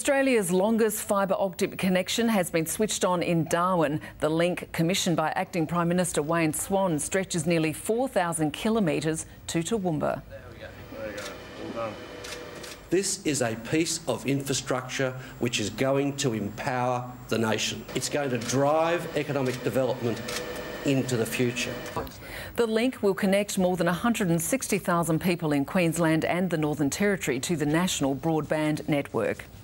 Australia's longest fibre optic connection has been switched on in Darwin. The link, commissioned by Acting Prime Minister Wayne Swann, stretches nearly 4,000 kilometres to Toowoomba. This is a piece of infrastructure which is going to empower the nation. It's going to drive economic development into the future. The link will connect more than 160,000 people in Queensland and the Northern Territory to the national broadband network.